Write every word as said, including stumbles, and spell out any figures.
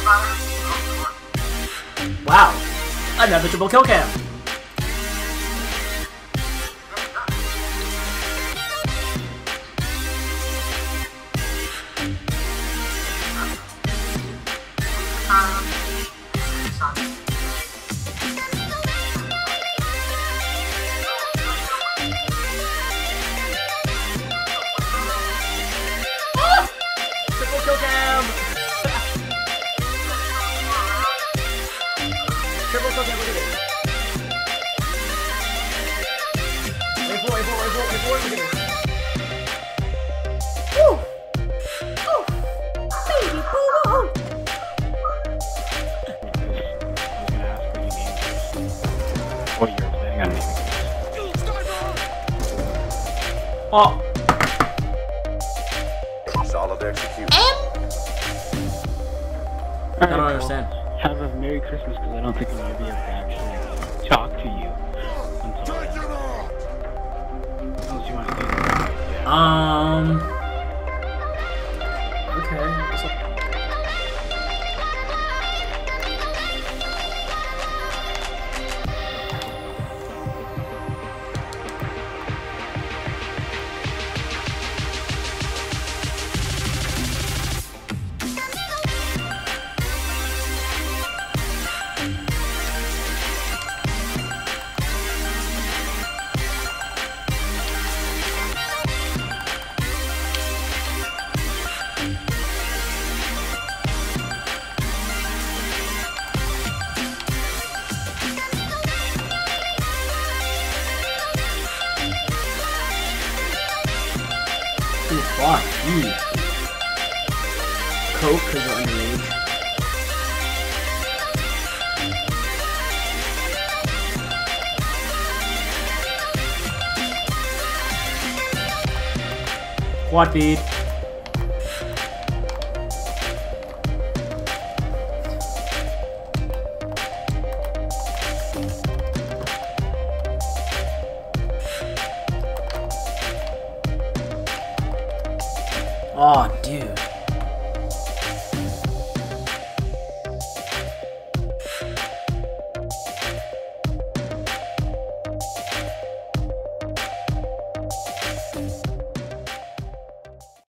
Wow, another triple kill cam. Triple kill cam. Triple kill cam. Look at this. Wait for, wait for, wait for, wait for. Look at this. Woo! Oh, baby boo! What you're planning on naming. Oh. Solid execution. I don't understand. Have a Merry Christmas, because I don't think I'm going to be able to actually talk to you until unless you want to do that. Um. Okay. What's up? Ooh, fuck you. Coke because you're underage. Quad feed.